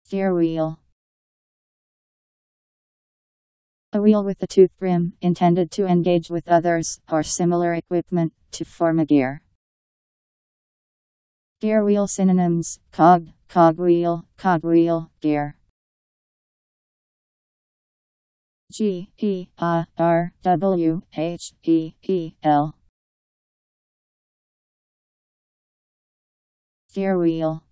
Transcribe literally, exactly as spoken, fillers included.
Gear wheel. A wheel with a toothed rim, intended to engage with others, or similar equipment, to form a gear. Gear wheel synonyms: cog, cogwheel, cogwheel, gear. G E A R W H E E L. Gear wheel.